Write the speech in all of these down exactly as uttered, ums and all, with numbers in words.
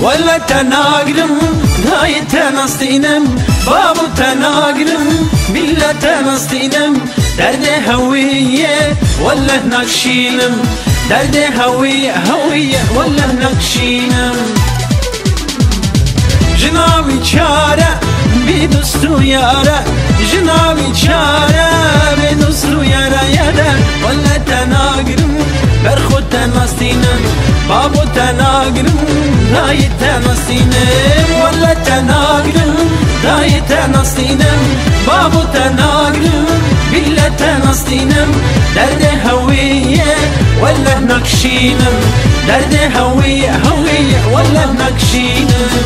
ولا تناقرم داي تنستينم بابو تناقرم بلا تنستينم درد هوية ولا نقشينم درد هوية هوية ولا نقشينم جنابي چاره بدستو یاره جنابی چاره بدستو یاره یاره ولا تناقرم بر خود تنستینم بابو تناقرم دای تنستینم ولا تناقرم دای تنستینم بابو تناقرم بلا تنستینم درد هویه ولا نقشینم درد هویه هویه ولا نقشینم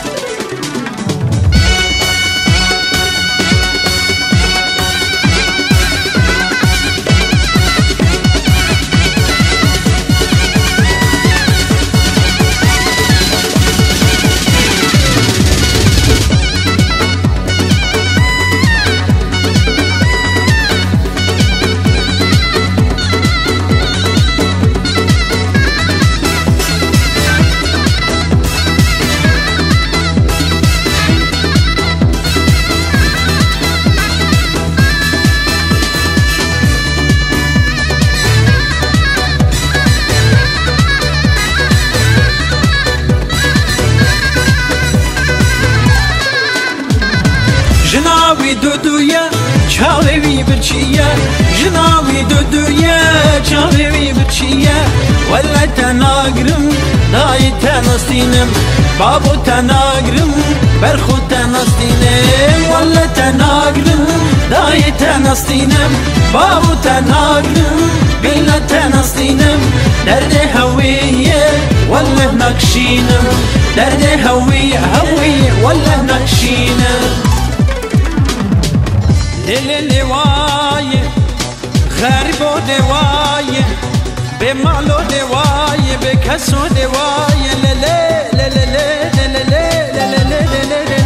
جنابی دودویا چاوی برچیا جنابی دودویا چاوی برچیا ولا تناقرم دای تنستینم بابو تناقرم بر خود تنستینم ولا تناقرم دای تنستینم بابو تناقرم بلا تنستینم درد هویه ولا نقشینم درد هویه هویه ولا نقشینم دل لوای غریب و دوای به مال و دوای به کس و دوای لله لله لله لله لله لله